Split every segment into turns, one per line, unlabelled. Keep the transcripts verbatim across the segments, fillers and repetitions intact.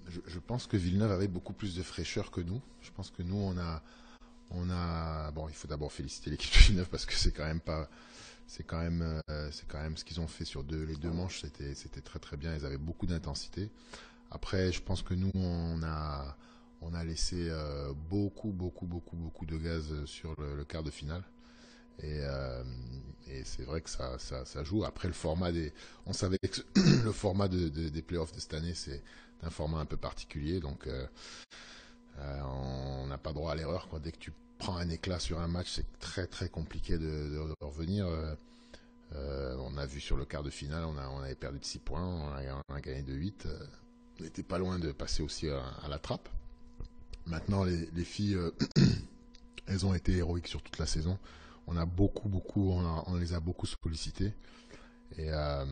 je, je pense que Villeneuve avait beaucoup plus de fraîcheur que nous. Je pense que nous, on a, on a, bon, il faut d'abord féliciter l'équipe de Villeneuve parce que c'est quand même pas, c'est quand même, euh, c'est quand même ce qu'ils ont fait sur deux, les deux manches, c'était, c'était très très bien. Ils avaient beaucoup d'intensité. Après, je pense que nous, on a, on a laissé euh, beaucoup, beaucoup, beaucoup, beaucoup de gaz sur le, le quart de finale. Et, euh, et c'est vrai que ça, ça, ça joue. Après, le format des, on savait que le format de, de- des playoffs de cette année, c'est un format un peu particulier. Donc, euh, euh, on n'a pas droit à l'erreur, quoi. Dès que tu prends un éclat sur un match, c'est très très compliqué de, de- de revenir. Euh, euh, on a vu sur le quart de finale, on, a, on avait perdu de six points, on a, on a gagné de huit. Euh, on n'était pas loin de passer aussi à, à la trappe. Maintenant, les, les filles, euh, elles ont été héroïques sur toute la saison. On a beaucoup, beaucoup, on, a- on les a beaucoup sollicités. Et, euh,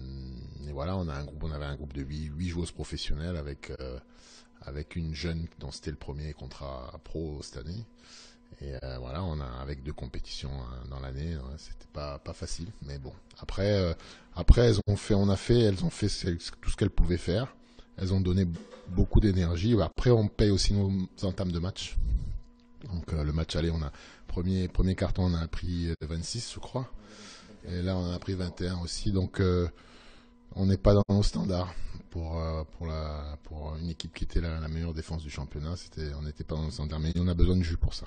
et voilà, on a un groupe, on avait un groupe de huit huit joueuses professionnelles avec, euh, avec une jeune dont c'était le premier contrat pro cette année. Et euh, voilà, on a avec deux compétitions hein, dans l'année, hein, c'était pas pas facile, mais bon. Après, euh, après elles ont fait, on a fait, elles ont fait tout ce qu'elles pouvaient faire. Elles ont donné beaucoup d'énergie. Après, on paye aussi nos entames de match. Donc euh, le match aller, on a premier premier carton, on a pris vingt-six, je crois. Et là, on en a pris vingt et un aussi. Donc euh, on n'est pas dans nos standards pour euh, pour la pour une équipe qui était la, la meilleure défense du championnat. C'était, on n'était pas dans nos standards, mais on a besoin de jus pour ça.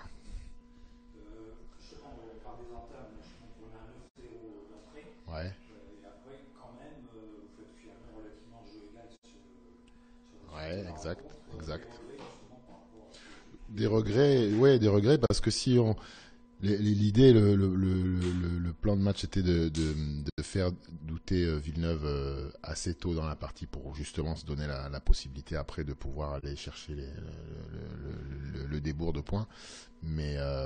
Euh, je, on parle des entames, je pense qu'on a un neuf zéro d'entrée.
Ouais.
Euh, et après, quand même, euh, vous faites finalement relativement jeu égal sur, sur, sur
Ouais,
la
exact,
rencontre. Euh, des
exact.
regrets justement par rapport à ce que tu, tu
Des
disais.
regrets, ouais, des regrets parce que si on, l'idée, le, le, le, le, le plan de match était de, de, de faire douter euh, Villeneuve euh, assez tôt dans la partie pour justement se donner la, la possibilité après de pouvoir aller chercher les, le, le, le, le débours de points. Mais euh,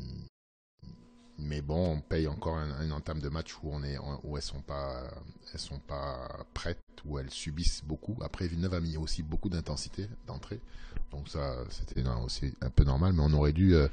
mais bon, on paye encore un, une entame de match où on est où elles sont pas elles sont pas prêtes, où elles subissent beaucoup. Après, Villeneuve a mis aussi beaucoup d'intensité d'entrée, donc ça c'était aussi un peu normal, mais on aurait dû euh,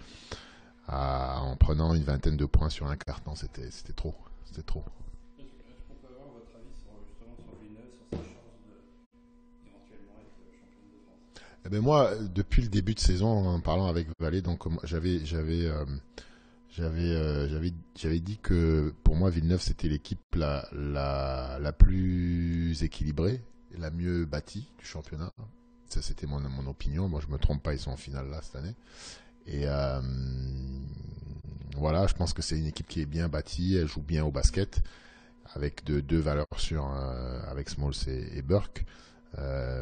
à, en prenant une vingtaine de points sur un carton, c'était c'était trop, c'était trop.
Est-ce est-ce qu'on peut avoir votre avis sur, justement sur Villeneuve, sur sa chance de éventuellement être championne de France?
Eh ben moi, depuis le début de saison, en parlant avec Valé, donc j'avais j'avais euh, J'avais euh, j'avais j'avais dit que pour moi Villeneuve c'était l'équipe la, la la plus équilibrée, la mieux bâtie du championnat. Ça c'était mon mon opinion. Moi je me trompe pas, ils sont en finale là cette année. Et euh, voilà, je pense que c'est une équipe qui est bien bâtie, elle joue bien au basket avec de, deux valeurs sûres euh, avec Smalls et, et Burke. Euh,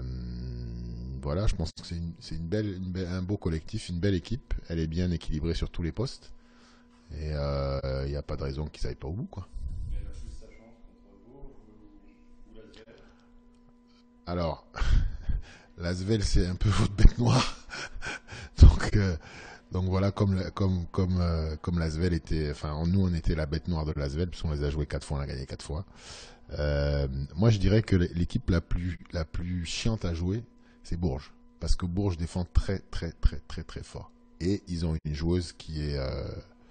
voilà, je pense que c'est une, c'est une belle, une belle, un beau collectif, une belle équipe. Elle est bien équilibrée sur tous les postes. Et il euh, n'y a pas de raison qu'ils aillent pas au bout, quoi.
Mais elle a juste sa chance contre Bourges ou, ou l'Asvel.
Alors, l'Asvel, c'est un peu votre bête noire. donc, euh, donc voilà, comme, comme, comme, euh, comme l'Asvel était, enfin, nous, on était la bête noire de l'Asvel, puisqu'on les a joués quatre fois, on a gagné quatre fois. Euh, moi, je dirais que l'équipe la plus, la plus chiante à jouer, c'est Bourges. Parce que Bourges défend très, très, très, très, très fort. Et ils ont une joueuse qui est, euh,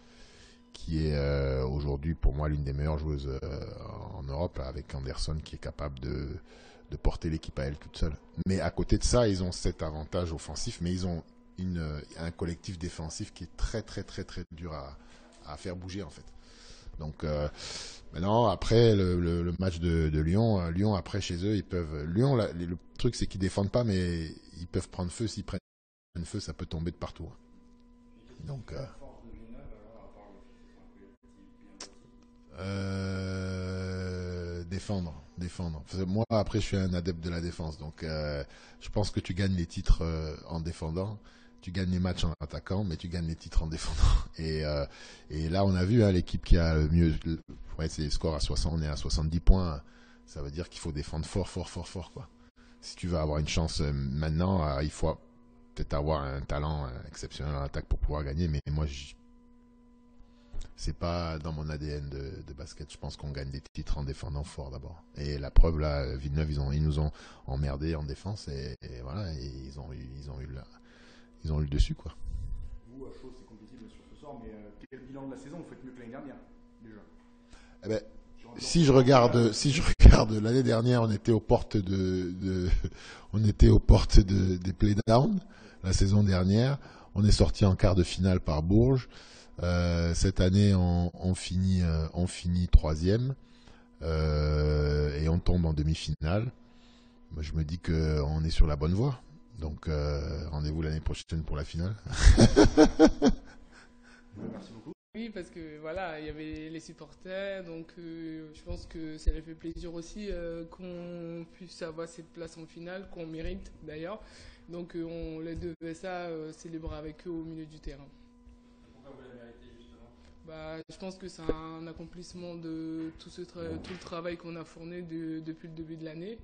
qui est euh, aujourd'hui pour moi l'une des meilleures joueuses euh, en Europe, avec Anderson qui est capable de, de porter l'équipe à elle toute seule. Mais à côté de ça, ils ont cet avantage offensif, mais ils ont une, un collectif défensif qui est très très très très dur à, à faire bouger en fait. Donc euh, maintenant, après le, le, le match de, de Lyon, euh, Lyon après chez eux, ils peuvent. Lyon, là, le truc c'est qu'ils défendent pas, mais ils peuvent prendre feu. S'ils prennent feu, ça peut tomber de partout.
Et qu'est-ce qui
Donc
fait
euh,
la force de Villeneuve alors, à part le fait que ce soit un collectif bien bâti?
Euh, défendre, défendre. Moi, après, je suis un adepte de la défense, donc euh, je pense que tu gagnes les titres euh, en défendant, tu gagnes les matchs en attaquant, mais tu gagnes les titres en défendant. Et, euh, et là, on a vu hein, l'équipe qui a le mieux, le, ouais, c'est le score à soixante, on est à soixante-dix points. Ça veut dire qu'il faut défendre fort, fort, fort, fort, quoi. Si tu veux avoir une chance euh, maintenant, euh, il faut peut-être avoir un talent euh, exceptionnel en attaque pour pouvoir gagner. Mais moi, c'est pas dans mon A D N de, de basket. Je pense qu'on gagne des titres en défendant fort d'abord. Et la preuve là, Villeneuve, ils, ont, ils nous ont emmerdés en défense et, et voilà, et ils ont eu, ils ont eu, la, ils ont eu le dessus quoi.
Vous, à chaud, c'est compliqué bien sûr ce soir, mais euh, quel bilan de la saison? Vous faites mieux que l'année dernière, déjà.
Eh ben, si je regarde, si je regarde l'année dernière, on était aux portes de, de on était aux portes de, des playdowns la saison dernière. On est sorti en quart de finale par Bourges. Euh, cette année, on, on finit, euh, on finit troisième euh, et on tombe en demi-finale. Moi, je me dis que on est sur la bonne voie. Donc, euh, rendez-vous l'année prochaine pour la finale.
Merci beaucoup.
Oui, parce que voilà, il y avait les supporters, donc euh, je pense que ça leur fait plaisir aussi euh, qu'on puisse avoir cette place en finale, qu'on mérite d'ailleurs. Donc euh, on les devait ça, euh, célébrer avec eux au milieu du terrain.
Pourquoi vous la méritez justement?
Bah, je pense que c'est un accomplissement de tout, ce tra- tout le travail qu'on a fourni de- depuis le début de l'année.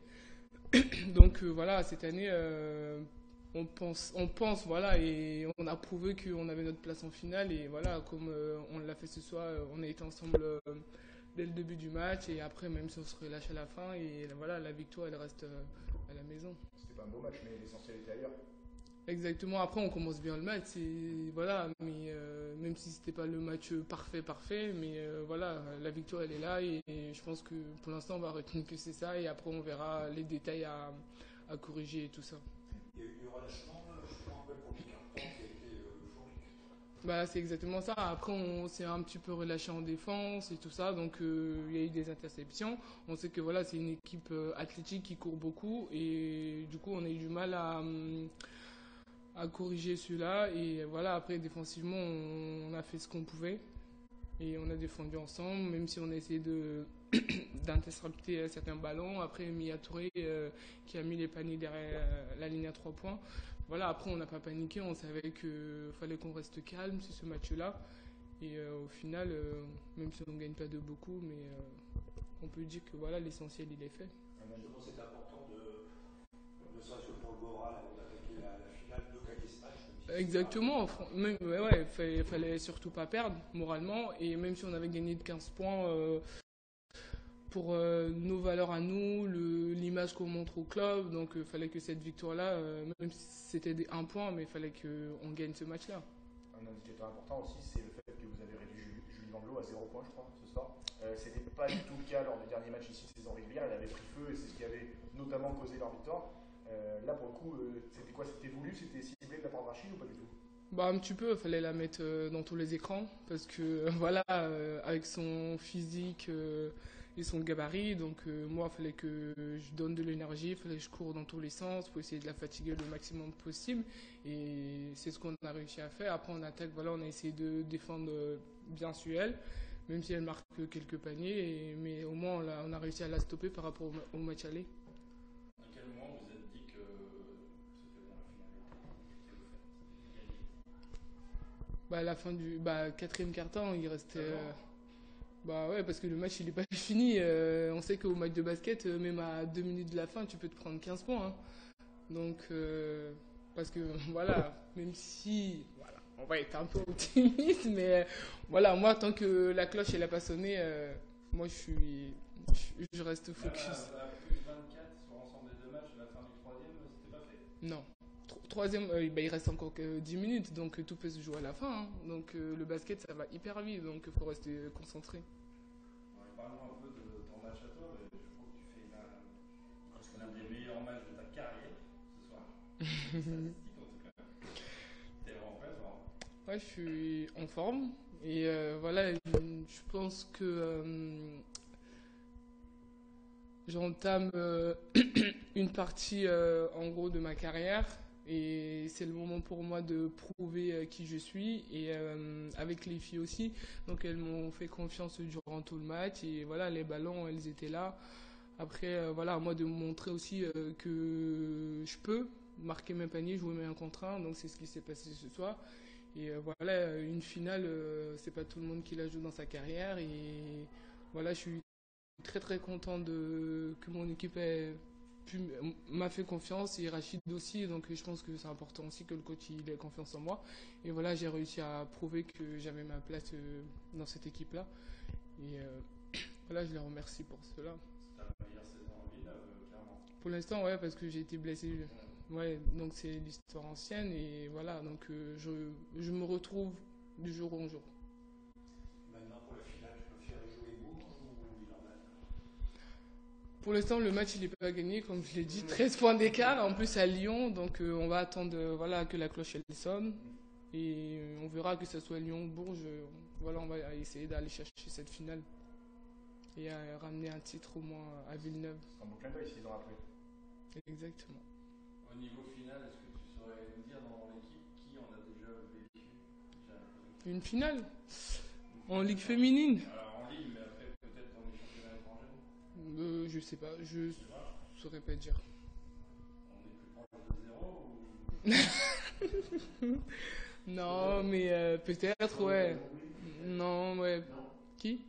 Donc euh, voilà, cette année, euh, on pense, on pense, voilà, et on a prouvé qu'on avait notre place en finale. Et voilà, comme euh, on l'a fait ce soir, euh, on a été ensemble euh, dès le début du match. Et après, même si on se relâche à la fin, et voilà, la victoire, elle reste euh, à la maison.
C'était pas un beau match, mais l'essentiel était ailleurs.
Exactement. Après, on commence bien le match. Et voilà, mais euh, même si c'était pas le match parfait, parfait, mais euh, voilà, la victoire elle est là et, et je pense que pour l'instant on va retenir que c'est ça et après on verra les détails à, à corriger et tout ça.
Il y a eu du relâchement, euh, je me rappelle, pour le carton qui a été euh, euphorique.
Bah, c'est exactement ça. Après, on s'est un petit peu relâché en défense et tout ça. Donc, euh, il y a eu des interceptions. On sait que voilà, c'est une équipe euh, athlétique qui court beaucoup. Et du coup, on a eu du mal à, hum, à corriger celui-là. Et voilà, après, défensivement, on, on a fait ce qu'on pouvait. Et on a défendu ensemble, même si on a essayé de d'intercepter euh, certains ballons. Après, Mia Touré euh, qui a mis les paniers derrière euh, la ligne à trois points. Voilà, après, on n'a pas paniqué. On savait qu'il fallait qu'on reste calme sur ce match-là. Et euh, au final, euh, même si on ne gagne pas de beaucoup, mais euh, on peut dire que voilà, l'essentiel, il est fait.
Justement, c'était important de, ne serait-ce que pour le moral, avant d'attaquer la, la finale, de gagner ce match. même si c'est
Exactement, fran- même, ouais, ouais, fallait, fallait surtout pas perdre moralement. Et même si on avait gagné de quinze points, euh, pour euh, nos valeurs à nous, le- l'image qu'on montre au club. Donc il fallait que cette victoire-là, euh, même si c'était des- un point, mais il fallait qu'on gagne ce match-là.
Un indicateur important aussi, c'est le fait que vous avez réduit Julie, Julie Vangelot à zéro point, je crois, ce soir. Euh, C'était pas du tout le cas lors du dernier match ici de saison régulière. Elle avait pris feu et c'est ce qui avait notamment causé leur victoire. Euh, là, pour le coup, euh, c'était quoi? C'était voulu? C'était ciblé de la part de Rachid ou pas du tout?
Bah, un petit peu, il fallait la mettre euh, dans tous les écrans parce que voilà, euh, avec son physique euh, et son gabarit, donc euh, moi, il fallait que je donne de l'énergie, il fallait que je cours dans tous les sens pour essayer de la fatiguer le maximum possible. Et c'est ce qu'on a réussi à faire. Après, en attaque, voilà, on a essayé de défendre euh, bien sur elle, même si elle marque quelques paniers, et- mais au moins on a, on a réussi à la stopper par rapport au, ma- au match aller.
À quel moment vous êtes dit que c'était bon la finale?
Bah, à la fin du bah, quatrième quart-temps, il restait. euh, Bah ouais, parce que le match il est pas fini. Euh, on sait qu'au match de basket, euh, même à deux minutes de la fin, tu peux te prendre quinze points. hein. Donc, euh, parce que voilà, même si. Voilà, on va être un peu optimiste, mais euh, voilà, moi, tant que la cloche elle a pas sonné, euh, moi je suis. Je, je reste focus.
À plus vingt-quatre sur l'ensemble des deux matchs, à la fin du troisième, c'était pas fait.
Non. Tro- Troisième, euh, bah, il reste encore que dix minutes, donc euh, tout peut se jouer à la fin. hein. Donc euh, le basket ça va hyper vite, donc il faut rester concentré.
Ouais, parle-moi un peu de ton match à toi. Je trouve que tu fais l'un presque l'un des meilleurs matchs de ta carrière ce soir. Statistique en tout cas. T'es vraiment prêt, toi?
Ouais, je suis en forme et euh, voilà, je pense que euh, j'entame euh, une partie euh, en gros de ma carrière et c'est le moment pour moi de prouver euh, qui je suis et euh, avec les filles aussi. Donc elles m'ont fait confiance durant tout le match et voilà, les ballons, elles étaient là. Après, euh, voilà, à moi de me montrer aussi euh, que je peux marquer mes paniers, jouer mes un contre un. Donc c'est ce qui s'est passé ce soir. Et euh, voilà, une finale, euh, c'est pas tout le monde qui la joue dans sa carrière. Et voilà, je suis très très content de, que mon équipe ait pu- m'a fait confiance et Rachid aussi. Donc je pense que c'est important aussi que le coach il ait confiance en moi. Et voilà, j'ai réussi à prouver que j'avais ma place euh, dans cette équipe-là. Et euh, voilà, je les remercie pour cela.
C'est ta meilleure saison en ville, euh, clairement.
Pour l'instant, ouais, parce que j'ai été blessé. Ouais, donc c'est l'histoire ancienne et voilà, donc euh, je, je me retrouve du jour au jour.
Maintenant, pour la finale, tu préfères jouer Bourges ou Villeurbanne?
Pour l'instant, le match il n'est pas gagné, comme je l'ai dit, treize points d'écart, en plus à Lyon, donc euh, on va attendre euh, voilà, que la cloche elle sonne. Et on verra que ce soit Lyon ou Bourges, euh, voilà, on va essayer d'aller chercher cette finale et à ramener un titre au moins à Villeneuve.
C'est un bon clin d'œil six ans après.
Exactement.
Au niveau final, est-ce que tu saurais me dire dans l'équipe qui on a déjà vécu déjà...
Une finale en Ligue féminine.
Alors en Ligue, mais après peut-être dans les championnats étrangers.
euh, Je sais pas, je saurais pas dire.
On est plus proche de zéro ou...
Non, mais euh, peut-être, ouais. Non, ouais. Qui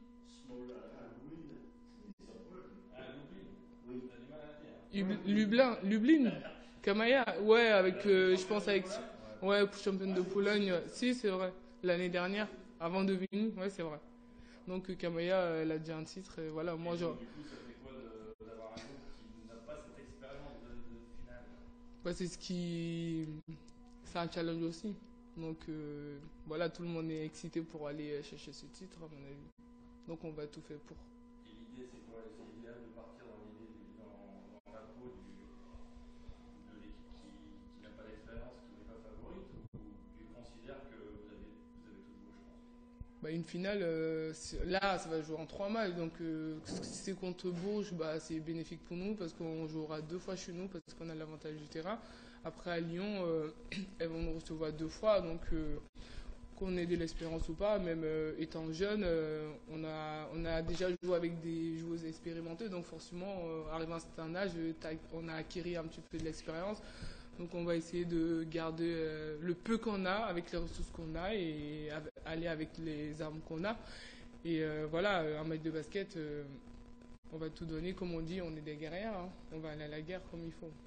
Lub- Lublin, Lublin, Kamaya, ouais, avec, euh, je pense avec, ouais, championne de Pologne, si c'est vrai, l'année dernière, avant de venir, ouais, c'est vrai. Donc euh, Kamaya, elle a déjà un titre, et voilà, moi genre.
Du coup, ça fait quoi de- d'avoir un groupe qui n'a pas cette expérience de, de finale?
Ouais, c'est ce qui, c'est un challenge aussi. Donc euh, voilà, tout le monde est excité pour aller chercher ce titre, à mon avis. Donc on va tout faire pour.
Et l'idée, c'est quoi? C'est idéal de partir dans l'idée du- dans, dans la peau du, de l'équipe qui, qui n'a pas d'expérience, qui n'est pas favorite, ou tu considères que vous avez, vous avez tout joué, je pense?
Bah, une finale, euh, c'est- là, ça va jouer en trois matchs. Donc, euh, si c'est contre Bourges, bah, c'est bénéfique pour nous parce qu'on jouera deux fois chez nous parce qu'on a l'avantage du terrain. Après, à Lyon, euh, elles vont nous recevoir deux fois. Donc, euh, qu'on ait de l'espérance ou pas, même euh, étant jeune, euh, on, a, on a déjà joué avec des joueuses expérimentées. Donc, forcément, euh, arrivé à un certain âge, euh, t'as- on a acquis un petit peu de l'expérience. Donc on va essayer de garder euh, le peu qu'on a avec les ressources qu'on a et av- aller avec les armes qu'on a. Et euh, voilà, euh, un match de basket, euh, on va tout donner. Comme on dit, on est des guerrières. Hein. On va aller à la guerre comme il faut.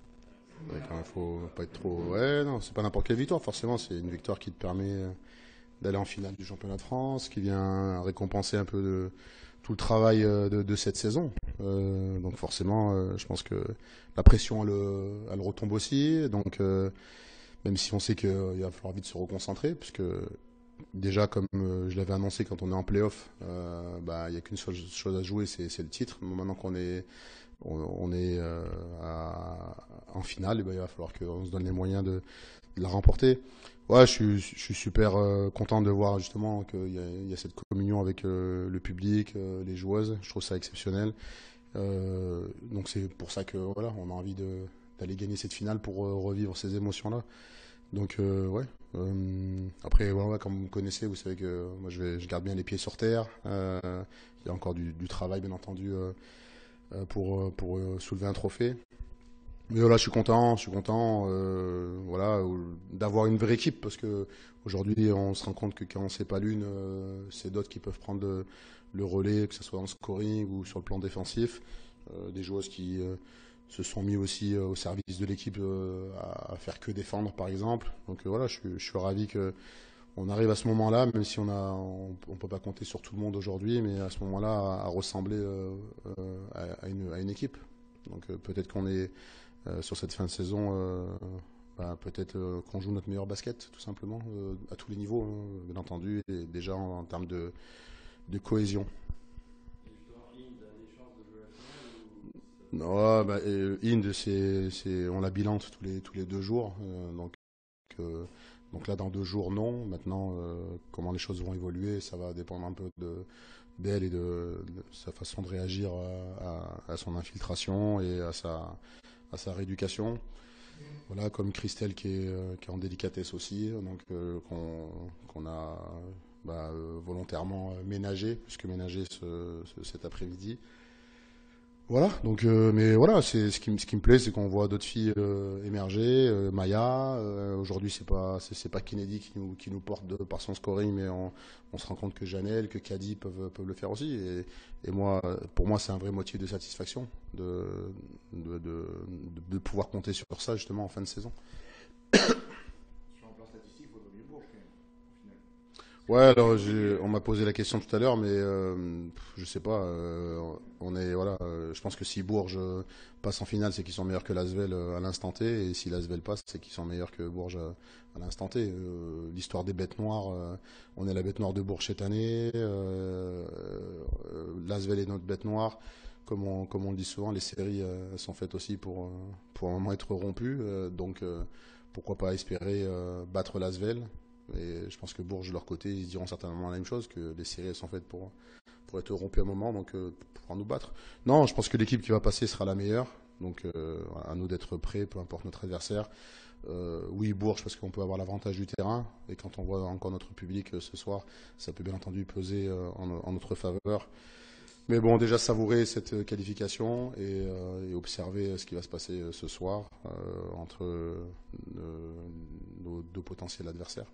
Il faut pas être trop. Ouais, non, c'est pas n'importe quelle victoire. Forcément, c'est une victoire qui te permet euh, d'aller en finale du championnat de France, qui vient récompenser un peu de, tout le travail euh, de, de cette saison. Euh, donc forcément, euh, je pense que la pression, elle, euh, elle retombe aussi. Donc, euh, même si on sait qu'il va falloir vite se reconcentrer, puisque déjà, comme euh, je l'avais annoncé quand on est en play-off, euh, bah, il n'y a qu'une seule chose à jouer, c'est c'est le titre. Maintenant qu'on est, on, on est euh, à- en finale, eh ben, il va falloir qu'on se donne les moyens de, de la remporter. Ouais, je suis, je suis super euh, content de voir justement qu'il y a, il y a cette communion avec euh, le public, euh, les joueuses. Je trouve ça exceptionnel. Euh, donc c'est pour ça que voilà, on a envie de d'aller gagner cette finale pour euh, revivre ces émotions-là. Donc euh, ouais. Euh, après, ouais, ouais, comme vous me connaissez, vous savez que moi je, vais, je garde bien les pieds sur terre. Euh, il y a encore du, du travail, bien entendu, euh, euh, pour pour euh, soulever un trophée. Mais voilà, je suis content, je suis content, euh, voilà, d'avoir une vraie équipe parce que aujourd'hui, on se rend compte que quand c'est pas l'une, euh, c'est d'autres qui peuvent prendre le, le relais, que ce soit en scoring ou sur le plan défensif. Euh, des joueuses qui euh, se sont mis aussi euh, au service de l'équipe euh, à, à faire que défendre, par exemple. Donc euh, voilà, je suis, je suis ravi que on arrive à ce moment-là, même si on a, on, on peut pas compter sur tout le monde aujourd'hui, mais à ce moment-là, à, à ressembler euh, euh, à, à, une, à une équipe. Donc euh, peut-être qu'on est Euh, sur cette fin de saison, euh, bah, peut-être euh, qu'on joue notre meilleur basket, tout simplement, euh, à tous les niveaux, hein, bien entendu, et déjà en, en termes de, de cohésion.
Et justement, Inde a des chances de jouer la finale ou...
Non, bah, euh, Inde, c'est, c'est, on la bilante tous les, tous les deux jours, euh, donc, euh, donc là, dans deux jours, non. Maintenant, euh, comment les choses vont évoluer, ça va dépendre un peu de, d'elle et de, de sa façon de réagir à, à, à son infiltration et à sa à sa rééducation. Voilà, comme Christelle qui est, euh, qui est en délicatesse aussi, donc euh, qu'on qu'on a bah, euh, volontairement ménagé, puisque ménagé ce, ce, cet après-midi. Voilà, donc, euh, mais voilà, c'est ce qui, me- ce qui me plaît, c'est qu'on voit d'autres filles euh, émerger. Euh, Maya, euh, aujourd'hui, c'est pas, c'est c'est pas Kennedy qui nous, qui nous porte de, par son scoring, mais on, on se rend compte que Janelle, que Caddy peuvent, peuvent le faire aussi. Et, et moi, pour moi, c'est un vrai motif de satisfaction de, de, de, de, de pouvoir compter sur ça justement en fin de saison.
Sur un plan statistique, il faut mieux Bourges quand même, au final.
Ouais, alors j'ai- on m'a posé la question tout à l'heure, mais euh, pff, je sais pas. euh, on est voilà. euh, je pense que si Bourges euh, passe en finale, c'est qu'ils sont meilleurs que l'Asvel euh, à l'instant T, et si l'Asvel passe, c'est qu'ils sont meilleurs que Bourges euh, à l'instant T. Euh, L'histoire des bêtes noires, euh, on est la bête noire de Bourges cette année. Euh, euh, L'Asvel est notre bête noire. comme on, comme on le dit souvent, les séries euh, elles sont faites aussi pour, euh, pour un moment être rompues. Euh, donc, euh, pourquoi pas espérer euh, battre l'Asvel. Et je pense que Bourges, de leur côté, ils diront certainement la même chose, que les séries elles sont faites pour, pour être rompues à un moment, donc euh, pour pouvoir nous battre. Non, je pense que l'équipe qui va passer sera la meilleure. Donc, euh, à nous d'être prêts, peu importe notre adversaire. Euh, oui, Bourges, parce qu'on peut avoir l'avantage du terrain. Et quand on voit encore notre public euh, ce soir, ça peut bien entendu peser euh, en, en notre faveur. Mais bon, déjà savourer cette qualification et, euh, et observer ce qui va se passer ce soir euh, entre euh, nos deux potentiels adversaires.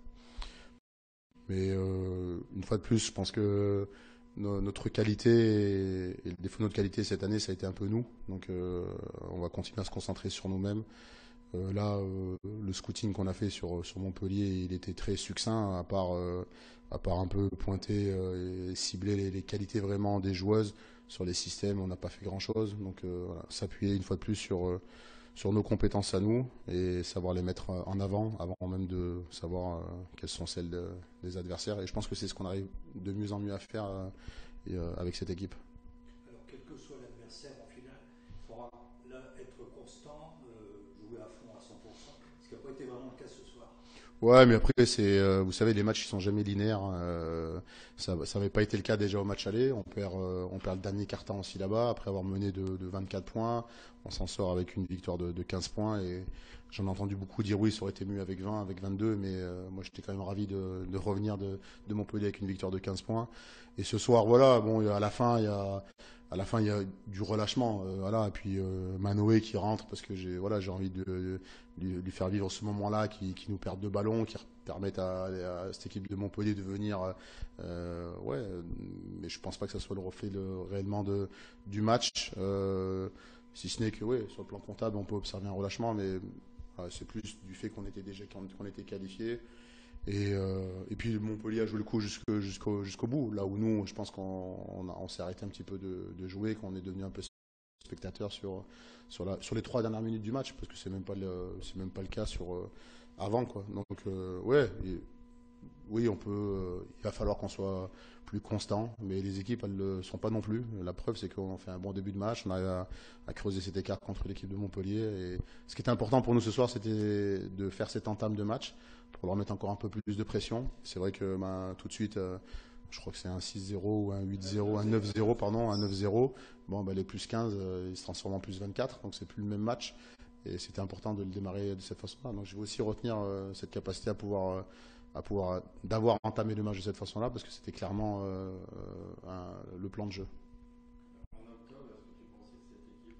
Mais euh, une fois de plus, je pense que no, notre qualité et, et le défaut de notre qualité cette année, ça a été un peu nous. Donc euh, on va continuer à se concentrer sur nous-mêmes. Euh, là, euh, le scouting qu'on a fait sur, sur Montpellier, il était très succinct, à part, euh, à part un peu pointer euh, et cibler les, les qualités vraiment des joueuses. Sur les systèmes, on n'a pas fait grand-chose. Donc, euh, voilà, s'appuyer une fois de plus sur, euh, sur nos compétences à nous et savoir les mettre en avant, avant même de savoir euh, quelles sont celles de, des adversaires. Et je pense que c'est ce qu'on arrive de mieux en mieux à faire euh, et, euh, avec cette équipe.
Alors, quel que soit l'adversaire en finale, il faudra là être constant, euh, jouer à fond à cent pour cent, ce qui n'a pas été vraiment le cas ce soir.
Ouais, mais après, c'est, euh, vous savez, les matchs ils sont jamais linéaires. Euh, ça, ça n'avait pas été le cas déjà au match aller. On perd, euh, on perd le dernier quart-temps aussi là-bas, après avoir mené de, de vingt-quatre points. On s'en sort avec une victoire de, de quinze points. Et j'en ai entendu beaucoup dire oui, ça aurait été mieux avec vingt, avec vingt-deux, mais euh, moi j'étais quand même ravi de, de revenir de, de Montpellier avec une victoire de quinze points. Et ce soir, voilà, bon, à la fin, il y a. À la fin, il y a du relâchement, euh, voilà. Et puis euh, Manoé qui rentre parce que j'ai, voilà, j'ai envie de, de, de lui faire vivre ce moment-là, qui, qui nous perd deux ballons, qui permettent à, à cette équipe de Montpellier de venir. Euh, ouais, mais je pense pas que ça soit le reflet le, réellement de, du match, euh, si ce n'est que, ouais, sur le plan comptable, on peut observer un relâchement, mais voilà, c'est plus du fait qu'on était déjà qu'on était qualifié. Et, euh, et puis Montpellier a joué le coup jusqu'au, jusqu'au, jusqu'au bout, là où nous, je pense qu'on on, a, on s'est arrêté un petit peu de, de jouer, qu'on est devenu un peu spectateur sur, sur, la, sur les trois dernières minutes du match, parce que c'est même pas le, c'est même pas le cas sur, euh, avant, quoi. Donc, euh, ouais, et, oui, on peut, euh, il va falloir qu'on soit plus constant, mais les équipes, elles ne le sont pas non plus. La preuve, c'est qu'on fait un bon début de match, on arrive à, à creuser cet écart contre l'équipe de Montpellier. Et ce qui était important pour nous ce soir, c'était de faire cette entame de match, pour leur mettre encore un peu plus de pression. C'est vrai que ben, tout de suite, euh, je crois que c'est un six zéro ou un huit zéro, un neuf zéro, pardon, un neuf zéro. Bon, ben, les plus quinze, euh, ils se transforment en plus vingt-quatre, donc c'est plus le même match. Et c'était important de le démarrer de cette façon-là. Donc je vais aussi retenir euh, cette capacité à pouvoir, euh, à pouvoir d'avoir entamé le match de cette façon-là, parce que c'était clairement euh, un, le plan de jeu.
En octobre, est-ce que tu pensais que cette équipe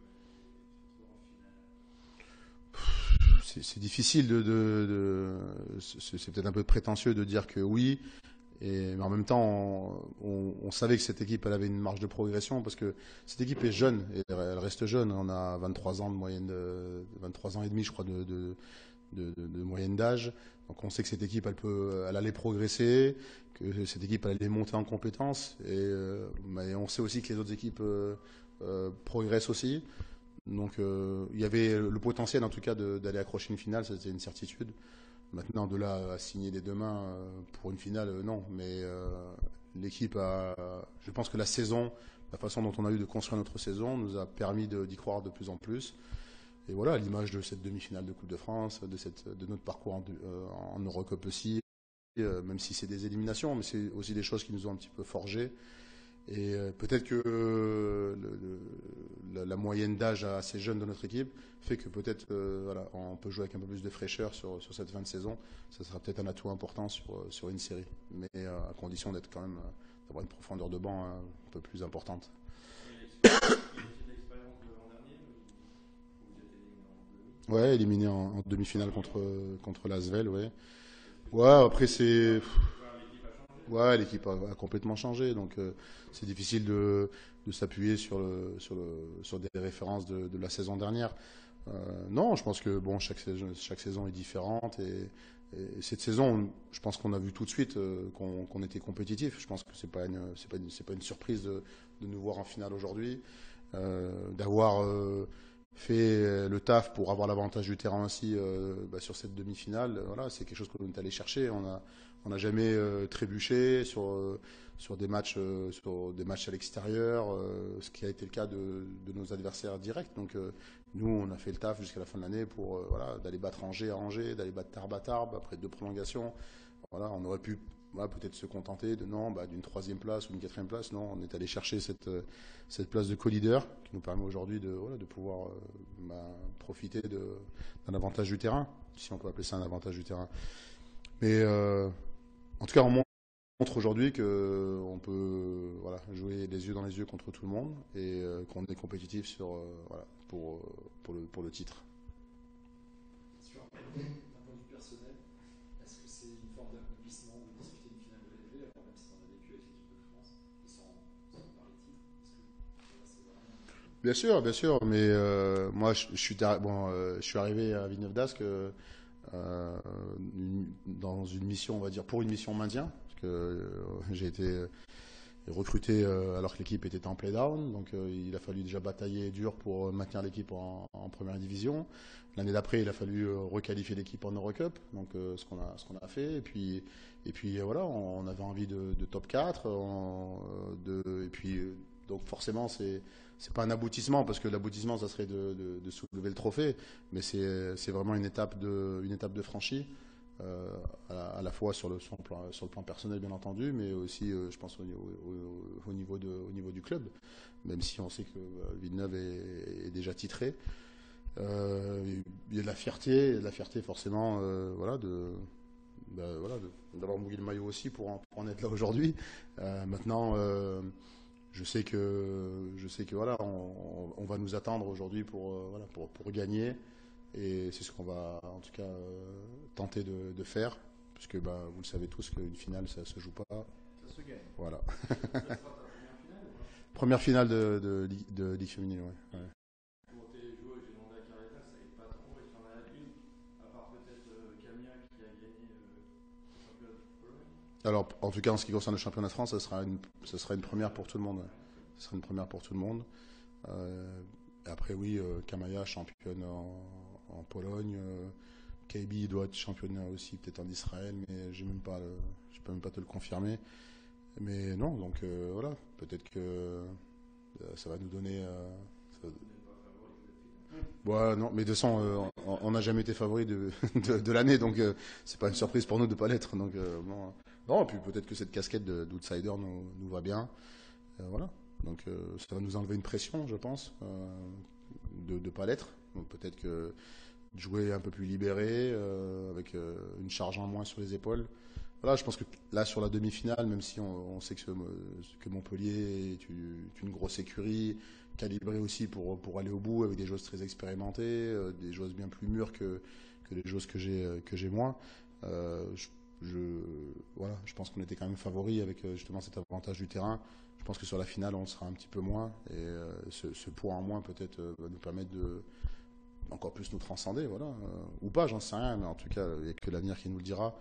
allait se retrouver en finale?
C'est, c'est difficile de, de, de c'est, c'est peut-être un peu prétentieux de dire que oui, et, mais en même temps, on, on, on savait que cette équipe elle avait une marge de progression, parce que cette équipe est jeune, et elle reste jeune. On a vingt-trois ans de moyenne, de, vingt-trois ans et demi, je crois, de, de, de, de, de moyenne d'âge. Donc on sait que cette équipe, elle peut, elle allait progresser, que cette équipe elle allait monter en compétences, et euh, mais on sait aussi que les autres équipes euh, euh, progressent aussi. Donc euh, il y avait le potentiel en tout cas de, d'aller accrocher une finale, ça c'était une certitude. Maintenant de là à signer des deux mains euh, pour une finale, euh, non. Mais euh, l'équipe a, je pense que la saison, la façon dont on a eu de construire notre saison nous a permis de, d'y croire de plus en plus. Et voilà, à l'image de cette demi-finale de Coupe de France, de, cette, de notre parcours en, euh, en Eurocup aussi, euh, même si c'est des éliminations, mais c'est aussi des choses qui nous ont un petit peu forgés. Et euh, peut-être que euh, le, le, la, la moyenne d'âge assez jeune de notre équipe fait que peut-être euh, voilà, on peut jouer avec un peu plus de fraîcheur sur, sur cette fin de saison. Ça sera peut-être un atout important sur, sur une série, mais euh, à condition d'être quand même, euh, d'avoir une profondeur de banc hein, un peu plus importante. Ouais, éliminé en, en demi-finale contre, contre l'Asvel, ouais. Ouais, après c'est... Ouais, l'équipe a, a complètement changé, donc euh, c'est difficile de, de s'appuyer sur, le, sur, le, sur des références de, de la saison dernière. Euh, non, je pense que bon, chaque, saison, chaque saison est différente, et, et cette saison, je pense qu'on a vu tout de suite euh, qu'on, qu'on était compétitif. Je pense que c'est pas une, c'est pas une, c'est pas une surprise de, de nous voir en finale aujourd'hui, euh, d'avoir... Euh, fait le taf pour avoir l'avantage du terrain aussi euh, bah, sur cette demi-finale. Voilà, c'est quelque chose qu'on est allé chercher. On a, on n'a jamais euh, trébuché sur euh, sur des matchs euh, sur des matchs à l'extérieur, euh, ce qui a été le cas de, de nos adversaires directs. Donc euh, nous, on a fait le taf jusqu'à la fin de l'année pour euh, voilà, d'aller battre Angers à Angers, d'aller battre Tarbes à Tarbes après deux prolongations. Voilà, on aurait pu voilà, peut-être se contenter de non, bah, d'une troisième place ou d'une quatrième place. Non, on est allé chercher cette, cette place de co-leader qui nous permet aujourd'hui de, voilà, de pouvoir euh, bah, profiter de, d'un avantage du terrain, si on peut appeler ça un avantage du terrain. Mais euh, en tout cas, on montre aujourd'hui qu'on peut voilà, jouer les yeux dans les yeux contre tout le monde et euh, qu'on est compétitif sur, euh, voilà, pour, pour, le, pour le titre.
Sur un point de vue personnel, est-ce que c'est une forme d'accomplissement de disputer une finale de L V, alors même si on a vécu avec l'équipe de France et sans, sans parler de titre? Est-ce que c'est vraiment...
Bien sûr, bien sûr, mais euh, moi je, je, suis, bon, euh, je suis arrivé à Villeneuve d'Ascq euh, euh, dans une mission, on va dire, pour une mission maintien, parce que euh, j'ai été recruté euh, alors que l'équipe était en play-down, donc euh, il a fallu déjà batailler dur pour maintenir l'équipe en, en première division. L'année d'après, il a fallu euh, requalifier l'équipe en Eurocup, donc euh, ce qu'on a, ce qu'on a fait. Et puis, et puis euh, voilà, on, on avait envie de, de top quatre, on, de, et puis euh, donc forcément c'est c'est pas un aboutissement parce que l'aboutissement ça serait de, de, de soulever le trophée, mais c'est c'est vraiment une étape de une étape de franchie. Euh, à, à la fois sur le, sur, le plan, sur le plan personnel bien entendu, mais aussi euh, je pense au, au, au, niveau de, au niveau du club, même si on sait que euh, Villeneuve est, est déjà titré. Euh, il y a de la fierté, il y a de la fierté forcément euh, voilà, de, bah, voilà, de, d'avoir mouillé le maillot aussi pour en, pour en être là aujourd'hui. Euh, maintenant, euh, je sais que, je sais que voilà, on, on va nous attendre aujourd'hui pour, euh, voilà, pour, pour gagner. Et c'est ce qu'on va en tout cas euh, tenter de, de faire, puisque bah, vous le savez tous qu'une finale ça se joue pas.
Ça se gagne.
Voilà. Première finale de, de, de, de Ligue féminine, ouais. ouais.
Pour tes joueurs, j'ai demandé à Caretta, ça n'aide pas trop, et tu en as une, à part peut-être euh, Camilla qui a gagné euh, le championnat de Pologne.
Alors, en tout cas, en ce qui concerne le championnat de France, ça sera une, ça sera une première pour tout le monde. Ouais. Ça sera une première pour tout le monde. Euh, après, oui, euh, Camilla, championne en, en Pologne. Euh, K B doit être championne aussi, peut-être en Israël, mais j'ai même pas, le, je peux même pas te le confirmer. Mais non, donc euh, voilà, peut-être que euh, ça va nous donner. Euh, ça... Ouais, non, mais de toute façon, euh, on n'a jamais été favori de, de, de l'année, donc euh, c'est pas une surprise pour nous de pas l'être. Donc euh, bon, non, et puis peut-être que cette casquette de, d'outsider nous, nous va bien. Euh, voilà, donc euh, ça va nous enlever une pression, je pense, euh, de ne pas l'être. Donc peut-être que jouer un peu plus libéré, euh, avec euh, une charge en moins sur les épaules. Voilà, je pense que là, sur la demi-finale, même si on, on sait que, que Montpellier est une, une grosse écurie, calibrée aussi pour, pour aller au bout, avec des joueuses très expérimentées, euh, des joueuses bien plus mûres que, que les joueuses que j'ai, que j'ai moins. Euh, je, je, voilà, je pense qu'on était quand même favoris avec justement cet avantage du terrain. Je pense que sur la finale, on sera un petit peu moins. Et euh, ce, ce point en moins, peut-être, euh, va nous permettre de encore plus nous transcender. Voilà. Euh, ou pas, j'en sais rien, mais en tout cas, il n'y a que l'avenir qui nous le dira.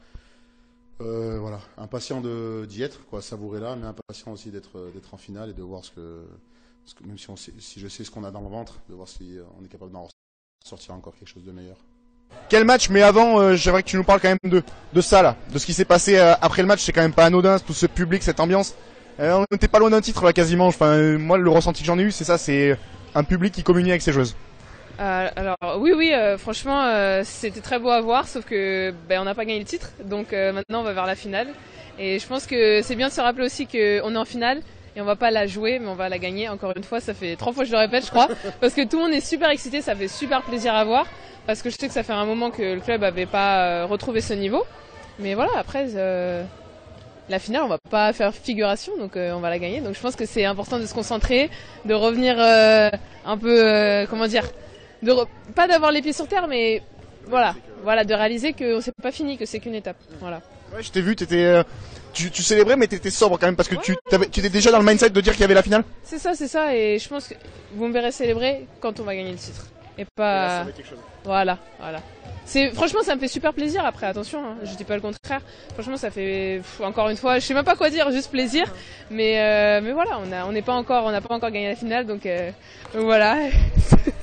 Euh, voilà, impatient de, d'y être, quoi, savourer là, mais impatient aussi d'être, d'être en finale et de voir ce que, ce que même si, on sait, si je sais ce qu'on a dans le ventre, de voir si on est capable d'en sortir encore quelque chose de meilleur.
Quel match, mais avant, euh, j'aimerais que tu nous parles quand même de, de ça, là, de ce qui s'est passé euh, après le match. C'est quand même pas anodin, tout ce public, cette ambiance. Euh, on n'était pas loin d'un titre là quasiment. Enfin, euh, moi, le ressenti que j'en ai eu, c'est ça, c'est un public qui communie avec ses joueuses.
Euh, alors oui oui euh, franchement euh, c'était très beau à voir, sauf que ben, on n'a pas gagné le titre, donc euh, maintenant on va vers la finale et je pense que c'est bien de se rappeler aussi qu'on est en finale et on va pas la jouer mais on va la gagner. Encore une fois, ça fait trois fois que je le répète je crois, parce que tout le monde est super excité, ça fait super plaisir à voir, parce que je sais que ça fait un moment que le club avait pas euh, retrouvé ce niveau, mais voilà, après euh, la finale on va pas faire figuration, donc euh, on va la gagner, donc je pense que c'est important de se concentrer, de revenir euh, un peu euh, comment dire, de re... pas d'avoir les pieds sur terre, mais voilà, voilà, de réaliser que c'est pas fini, que c'est qu'une étape. Voilà.
Ouais, je t'ai vu, t'étais, euh, tu, tu célébrais, mais t'étais sobre quand même, parce que ouais, tu, t'avais, tu étais déjà dans le mindset de dire qu'il y avait la finale.
C'est ça, c'est ça, et je pense que vous me verrez célébrer quand on va gagner le titre, et pas.
Et là, ça va être quelque chose.
Voilà, voilà. C'est, franchement, ça me fait super plaisir. Après, attention, hein, je dis pas le contraire. Franchement, ça fait, pff, encore une fois, je sais même pas quoi dire, juste plaisir. Mais, euh, mais voilà, on a, on n'est pas encore, on n'a pas encore gagné la finale, donc, euh, donc voilà.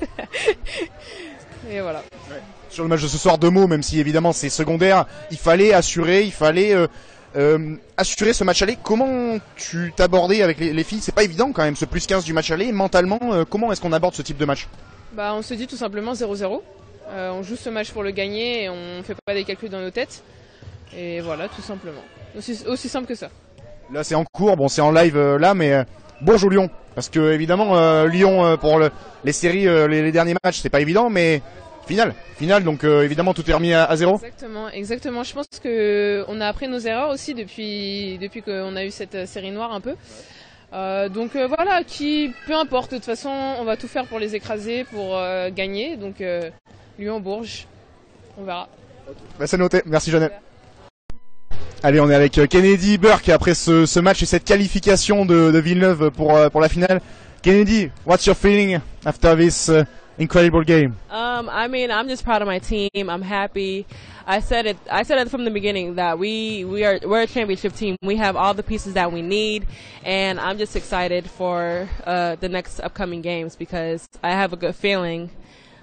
Et voilà.
Ouais. Sur le match de ce soir, deux mots, même si évidemment c'est secondaire, il fallait assurer, il fallait euh, euh, assurer ce match aller. Comment tu t'abordais avec les, les filles? C'est pas évident quand même, ce plus quinze du match aller. Mentalement, euh, comment est-ce qu'on aborde ce type de match?
Bah, on se dit tout simplement zéro zéro. Euh, on joue ce match pour le gagner et on fait pas des calculs dans nos têtes. Et voilà, tout simplement. Aussi, aussi simple que ça.
Là c'est en cours, bon c'est en live euh, là, mais euh, Bourges ou Lyon? Parce que évidemment euh, Lyon euh, pour le, les séries, euh, les, les derniers matchs, c'est pas évident, mais finale, finale, donc euh, évidemment tout est remis à, à zéro.
Exactement, exactement. Je pense que on a appris nos erreurs aussi depuis depuis qu'on a eu cette série noire un peu. Euh, donc euh, voilà, qui, peu importe. De toute façon, on va tout faire pour les écraser, pour euh, gagner. Donc euh, Lyon, Bourges, on verra.
Bah, c'est noté. Merci Janelle. Allez, on est avec Kennedy Burke après ce, ce match et cette qualification de, de Villeneuve pour pour la finale. Kennedy, what's your feeling after this uh, incredible game?
Um, I mean, I'm just proud of my team. I'm happy. I said it. I said it from the beginning that we we are we're a championship team. We have all the pieces that we need, and I'm just excited for uh, the next upcoming games because I have a good feeling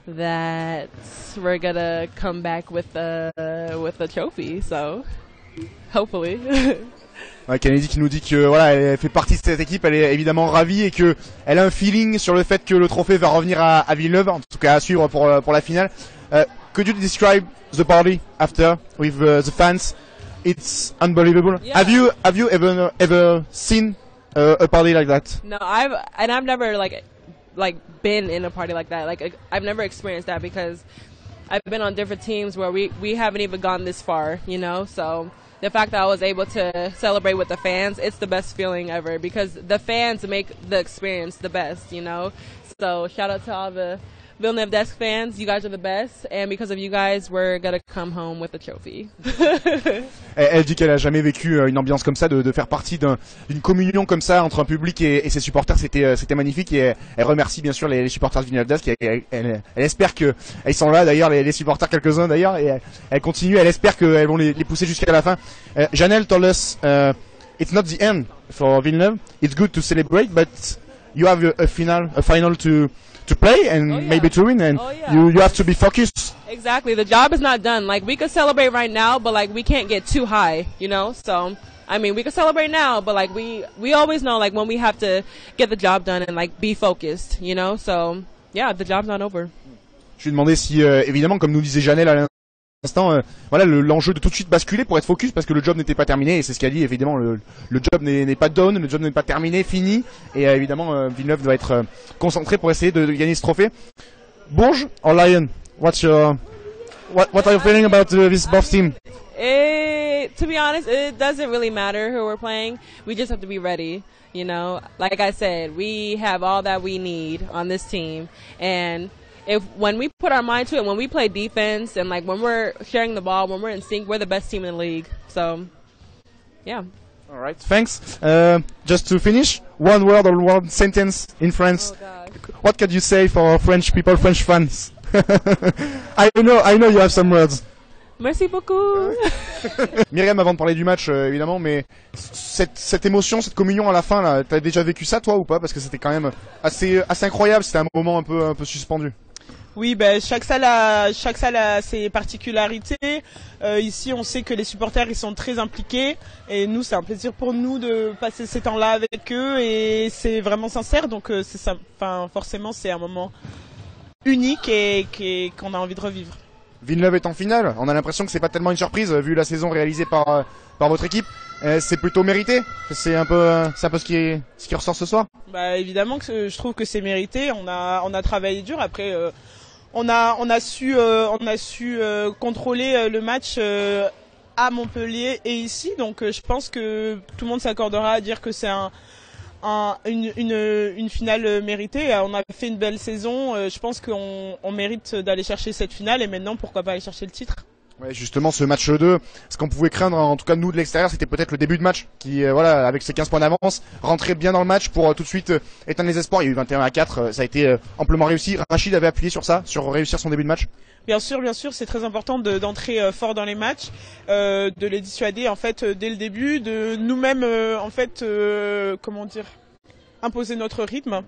that we're gonna come back with a with a trophy. So, hopefully.
Ouais, Kennedy qui nous dit que voilà, elle fait partie de cette équipe, elle est évidemment ravie et que elle a un feeling sur le fait que le trophée va revenir à, à Villeneuve, en tout cas à suivre pour pour la finale. Uh, could you describe the party after with uh, the fans? It's unbelievable.
Yeah.
Have you have you ever ever seen uh, a party like that?
No, I've and I've never like like been in a party like that. Like I've never experienced that because I've been on different teams where we we haven't even gone this far, you know. So the fact that I was able to celebrate with the fans, it's the best feeling ever because the fans make the experience the best, you know. So shout out to all the Villeneuve Desk fans, you guys are the best, and because of you guys, we're gonna come home with a trophy.
elle, elle dit qu'elle a jamais vécu une ambiance comme ça, de, de faire partie d'un, d'une communion comme ça entre un public et, et ses supporters, c'était, c'était magnifique. Et elle, elle remercie bien sûr les, les supporters de Villeneuve Desk. Elle, elle, elle espère que, ils sont là d'ailleurs, les, les supporters quelques-uns d'ailleurs, et elle, elle continue. Elle espère qu'elles vont les, les pousser jusqu'à la fin. Uh, Janelle told us, uh, it's not the end for Villeneuve. It's good to celebrate, but you have a, a final, a final to. to play and
oh, yeah.
maybe to win, and
oh, yeah.
you you have to be focused.
Exactly, the job is not done. Like we could celebrate right now, but like we can't get too high, you know. So I mean, we could celebrate now, but like we we always know like when we have to get the job done and like be focused, you know. So yeah, the job's not over.
Je lui ai demandé si euh, évidemment, comme nous disait Janelle à l'instant, euh, voilà le, l'enjeu de tout de suite basculer pour être focus parce que le job n'était pas terminé, et c'est ce qu'elle dit. Évidemment, le, le job n'est, n'est pas done, le job n'est pas terminé, fini, et euh, évidemment euh, Villeneuve doit être euh, concentré pour essayer de, de gagner ce trophée. Bourges or Lyon? What's your what what are you feeling about uh, this both team?
It, to be honest, it doesn't really matter who we're playing. We just have to be ready. You know, like I said, we have all that we need on this team, and if when we put our mind to it, when we play defense and like when we're sharing the ball, when we're in sync, we're the best team in the league. So, yeah.
All right, thanks. Uh, just to finish, one word or one sentence in France.
Oh, God.
What could you say for French people, French fans? I know, I know you have some words.
Merci beaucoup.
Myriam, avant de parler du match, euh, évidemment, mais cette, cette émotion, cette communion à la fin, là, t'as déjà vécu ça, toi, ou pas? Parce que c'était quand même assez, assez incroyable. C'était un moment un peu, un peu suspendu.
Oui, ben chaque salle a chaque salle a ses particularités. Euh, ici, on sait que les supporters ils sont très impliqués et nous, c'est un plaisir pour nous de passer ces temps-là avec eux et c'est vraiment sincère. Donc, euh, c'est ça. Enfin, forcément, c'est un moment unique et, et qu'on a envie de revivre.
Villeneuve est en finale. On a l'impression que c'est pas tellement une surprise vu la saison réalisée par euh, par votre équipe. Euh, c'est plutôt mérité. C'est un peu, euh, c'est un peu ce qui est, ce qui ressort ce soir.
Bah évidemment que je trouve que c'est mérité. On a on a travaillé dur. Après. Euh, On a, on a su, euh, on a su euh, contrôler euh, le match euh, à Montpellier et ici, donc euh, je pense que tout le monde s'accordera à dire que c'est un, un, une, une, une finale méritée. On a fait une belle saison, euh, je pense qu'on on mérite d'aller chercher cette finale et maintenant pourquoi pas aller chercher le titre.
Ouais, justement, ce match deux, ce qu'on pouvait craindre, en tout cas nous de l'extérieur, c'était peut-être le début de match, qui, euh, voilà, avec ses quinze points d'avance, rentrait bien dans le match pour euh, tout de suite euh, éteindre les espoirs. Il y a eu vingt et un à quatre, euh, ça a été euh, amplement réussi. Rachid avait appuyé sur ça, sur réussir son début de match.
Bien sûr, bien sûr, c'est très important de, d'entrer euh, fort dans les matchs, euh, de les dissuader en fait euh, dès le début, de nous-mêmes euh, en fait, euh, comment dire, imposer notre rythme.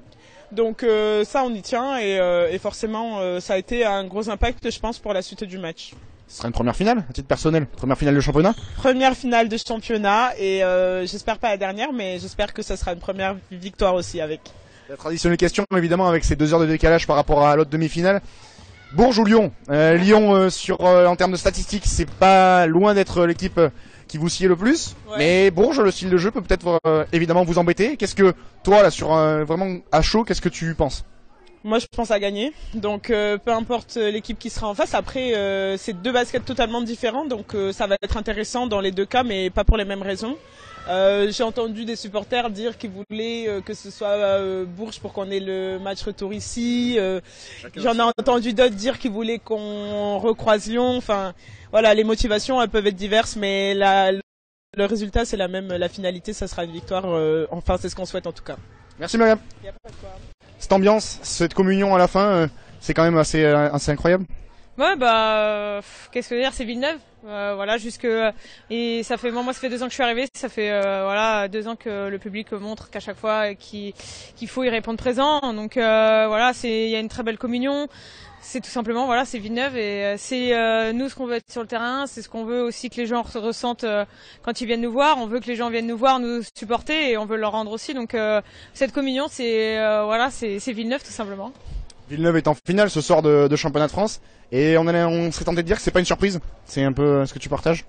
Donc euh, ça, on y tient et, euh, et forcément, euh, ça a été un gros impact, je pense, pour la suite du match.
Ce sera une première finale, à titre personnel, première finale de championnat.
Première finale de championnat et euh, j'espère pas la dernière, mais j'espère que ça sera une première victoire aussi avec.
La traditionnelle question, évidemment, avec ces deux heures de décalage par rapport à l'autre demi-finale. Bourges ou Lyon euh, Lyon, euh, sur euh, en termes de statistiques, c'est pas loin d'être l'équipe euh, qui vous sied le plus. Ouais. Mais Bourges, le style de jeu peut peut-être euh, évidemment vous embêter. Qu'est-ce que toi, là, sur euh, vraiment à chaud, qu'est-ce que tu penses?
Moi, je pense à gagner. Donc, euh, peu importe l'équipe qui sera en face. Après, euh, c'est deux baskets totalement différents, donc euh, ça va être intéressant dans les deux cas, mais pas pour les mêmes raisons. Euh, j'ai entendu des supporters dire qu'ils voulaient euh, que ce soit euh, Bourges pour qu'on ait le match retour ici. Euh, J'en ai entendu d'autres dire qu'ils voulaient qu'on recroise Lyon. Enfin, voilà, les motivations elles peuvent être diverses, mais la, le résultat c'est la même. La finalité, ça sera une victoire. Euh, enfin, c'est ce qu'on souhaite en tout cas.
Merci Myriam. Cette ambiance, cette communion à la fin, euh, c'est quand même assez, euh, assez incroyable.
Ouais, bah, euh, qu'est-ce que je veux dire, c'est Villeneuve. Euh, voilà, jusque et ça fait moi, moi ça fait deux ans que je suis arrivée, ça fait euh, voilà deux ans que le public montre qu'à chaque fois qu'il qu'il faut y répondre présent. Donc euh, voilà, c'est il y a une très belle communion. C'est tout simplement voilà, c'est Villeneuve et c'est euh, nous ce qu'on veut être sur le terrain, c'est ce qu'on veut aussi que les gens ressentent euh, quand ils viennent nous voir. On veut que les gens viennent nous voir, nous supporter et on veut leur rendre aussi. Donc euh, cette communion, c'est euh, voilà, c'est c'est Villeneuve tout simplement.
Villeneuve est en finale ce soir de, de championnat de France et on, allait, on serait tenté de dire que c'est pas une surprise. C'est un peu ce que tu partages.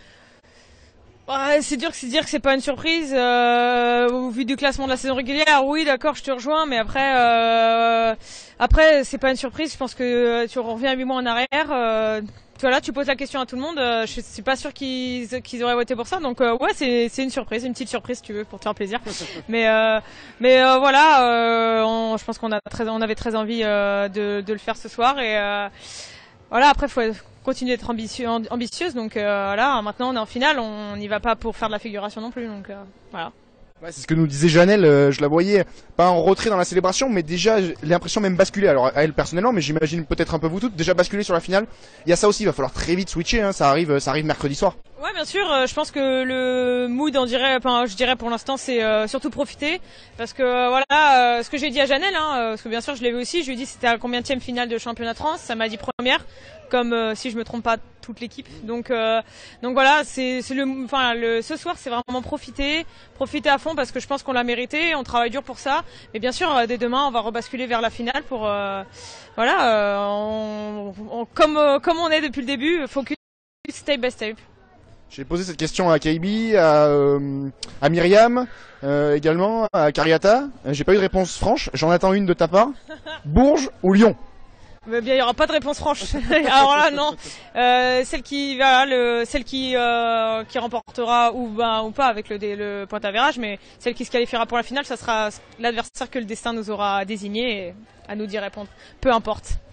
Ouais, c'est dur de dire que c'est pas une surprise euh, au vu du classement de la saison régulière. Oui, d'accord, je te rejoins, mais après, euh, après c'est pas une surprise. Je pense que tu reviens huit mois en arrière. Euh, Voilà, tu poses la question à tout le monde. Euh, je suis pas sûr qu'ils qu'ils auraient voté pour ça. Donc euh, ouais, c'est c'est une surprise, une petite surprise si tu veux pour te faire plaisir. mais euh, mais euh, voilà, euh, on, je pense qu'on a très on avait très envie euh, de de le faire ce soir et euh, voilà. Après, faut continuer d'être ambitieux, ambitieuse. Donc euh, voilà, maintenant on est en finale, on n'y va pas pour faire de la figuration non plus. Donc euh, voilà.
Ouais, c'est ce que nous disait Janelle, euh, je la voyais pas en retrait dans la célébration, mais déjà l'impression même basculer. Alors à elle personnellement, mais j'imagine peut-être un peu vous toutes, déjà basculer sur la finale. Il y a ça aussi, il va falloir très vite switcher, hein, ça arrive, ça arrive mercredi soir.
Ouais, bien sûr. Euh, je pense que le mood, on dirait, enfin, je dirais pour l'instant, c'est euh, surtout profiter, parce que euh, voilà, euh, ce que j'ai dit à Janelle, hein, euh, parce que bien sûr je l'ai vu aussi, je lui ai dit c'était à combienième finale de championnat de France, ça m'a dit première, comme euh, si je me trompe pas toute l'équipe. Donc euh, donc voilà, c'est c'est le, enfin le, ce soir c'est vraiment profiter, profiter à fond parce que je pense qu'on l'a mérité, on travaille dur pour ça. Mais bien sûr, euh, dès demain, on va rebasculer vers la finale pour euh, voilà, euh, on, on, comme euh, comme on est depuis le début, focus step by step.
J'ai posé cette question à K B, à, euh, à Myriam, euh, également à Cariata. J'ai pas eu de réponse franche. J'en attends une de ta part. Bourges ou Lyon?
Mais bien, il y aura pas de réponse franche. Alors là, non. Euh, celle qui, voilà, le, celle qui, euh, qui remportera ou ben ou pas avec le, le point d'avérage, mais celle qui se qualifiera pour la finale, ça sera l'adversaire que le destin nous aura désigné et à nous d'y répondre. Peu importe.